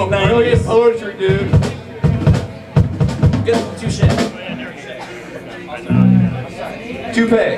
Oh, brilliant poetry, dude. Good, touche. Toupee.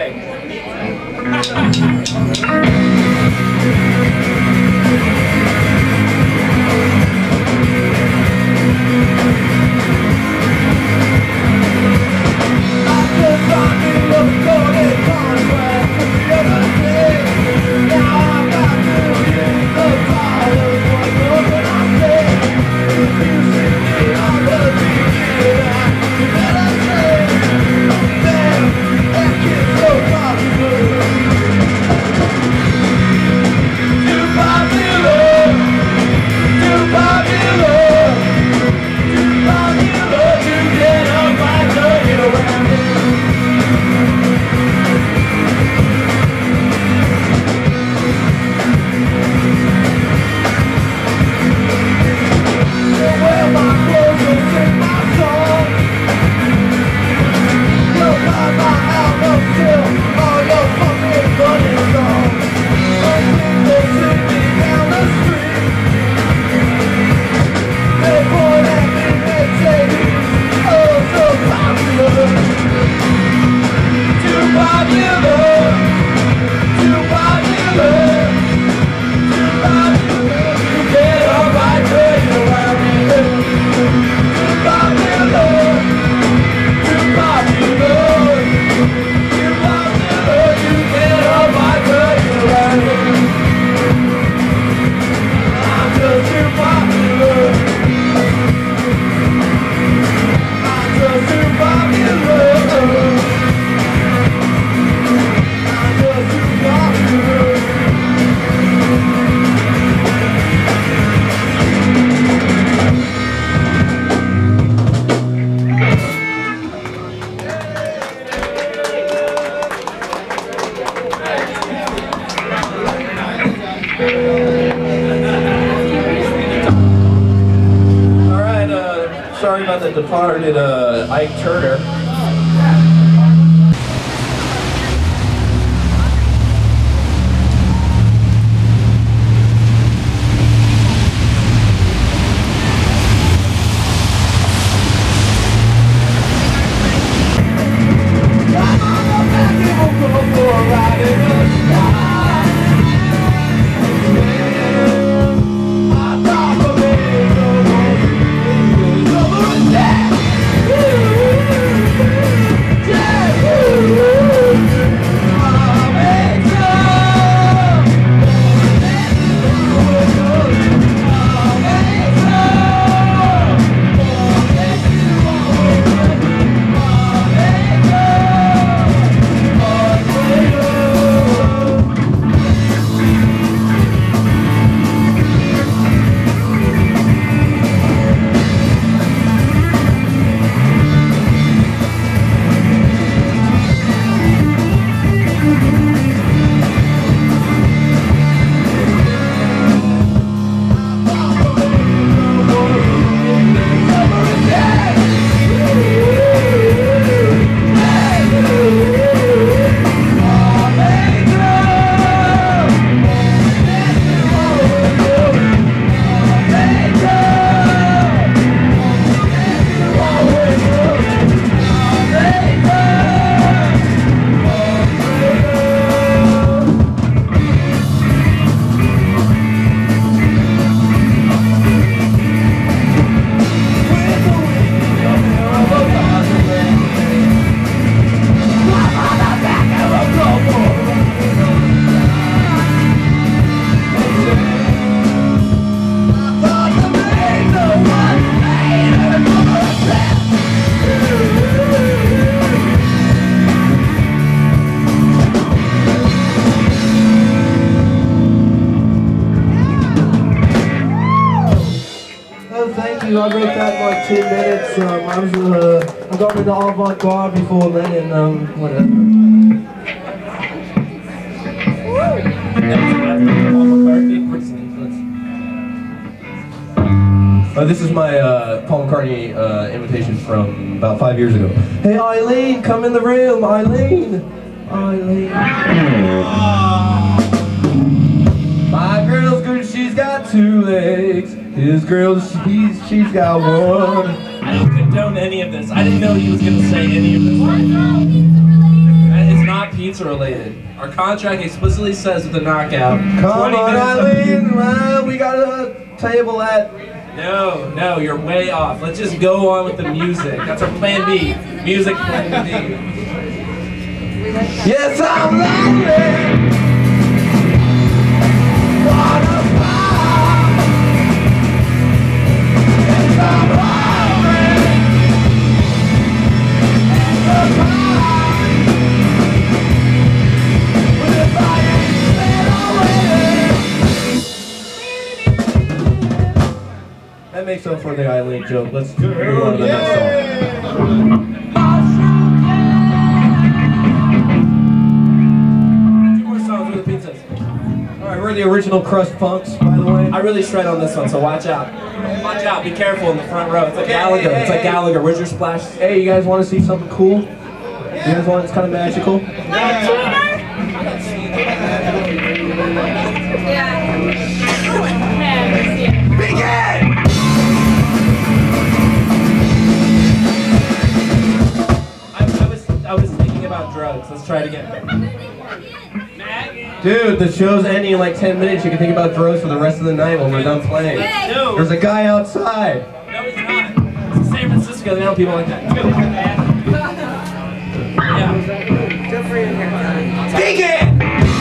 Sorry about the departed Ike Turner. I wrote that in like 10 minutes. I got into avant-garde before then, and whatever. This is my Paul McCartney invitation from about 5 years ago. Hey Eileen, come in the room, Eileen. Eileen. My girl's good, she's got 2 legs. His girl, she's got one. I don't condone any of this. I didn't know he was going to say any of this. It's not pizza related. Our contract explicitly says with the knockout. Come on, Eileen, we got a table at. No, you're way off. Let's just go on with the music. That's our plan B. Music plan B. Yes, I'm lonely. That makes up for the Eileen joke. Let's move on to the next song. Two more songs with the pizzas. Alright, we're the original crust punks, by the way. I really shred on this one, so watch out. Watch out, be careful in the front row. It's like Gallagher. It's like Gallagher. Where's your splash? Hey, you guys want to see something cool? You guys want it's kind of magical? Begin! I was thinking about drugs. Let's try it again. Dude, the show's ending in like 10 minutes. You can think about drugs for the rest of the night when we're done playing. No. There's a guy outside. No, he's not. It's San Francisco. They don't have people like that. Yeah. Good for your haircut. Begin!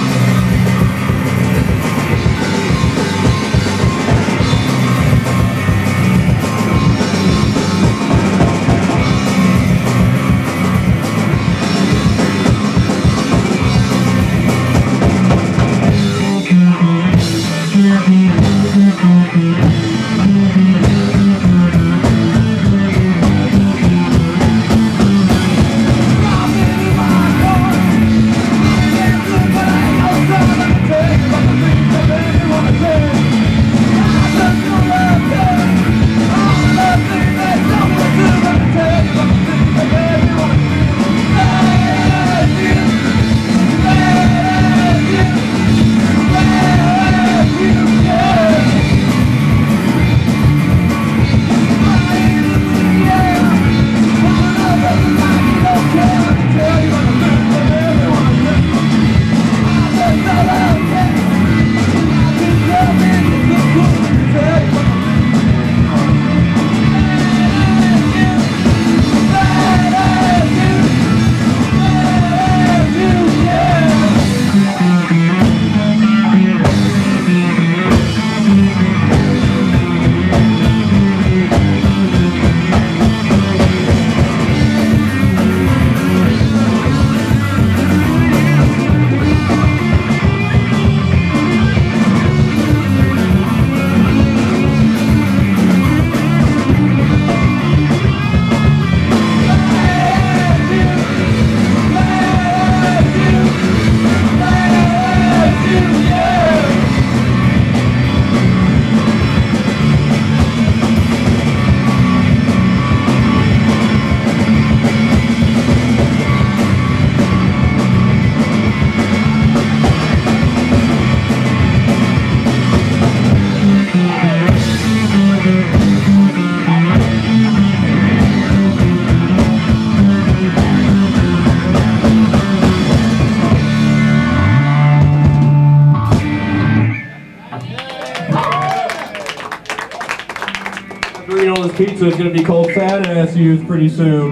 Pizza is going to be called Fat Ass Youth pretty soon.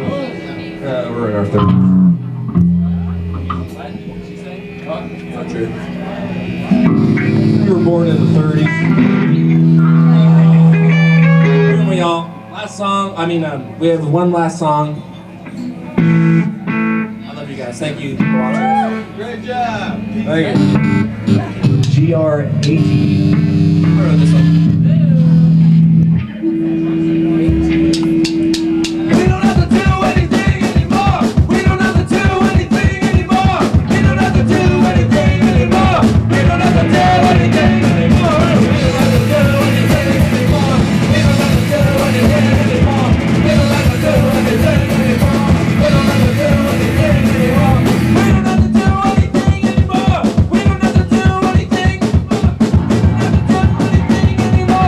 We're in our 30s. What did she say? Oh, it's not true. You were born in the 30s. Here we all. Last song. We have one last song. I love you guys. Thank you for watching. Great job. Thank you. GR80. I wrote this one. Anymore.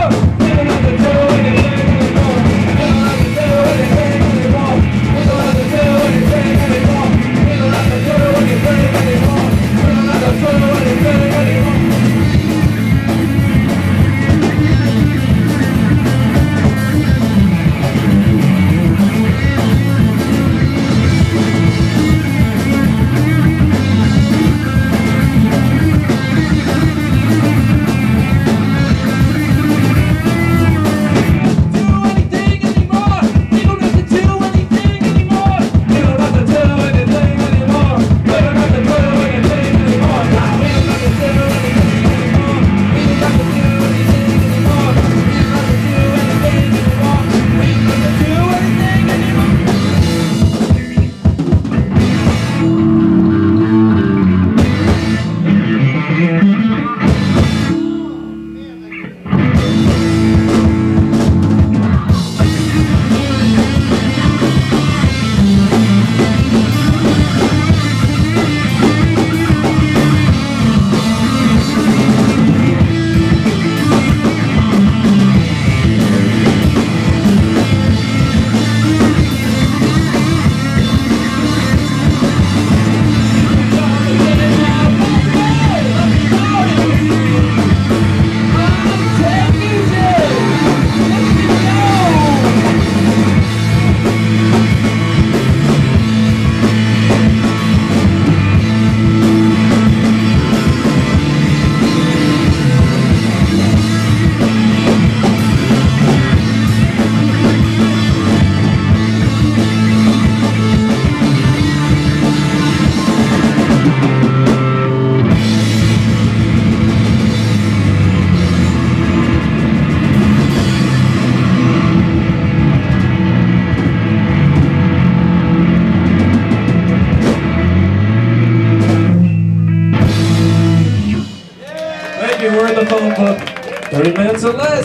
me, we're in the phone book. 30 minutes or less.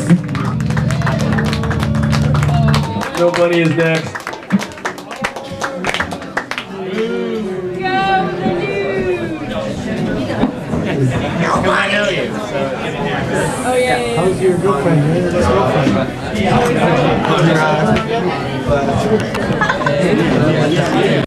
No Bunny is next. Because I know you, so Oh, yeah. How's your girlfriend? Girlfriend?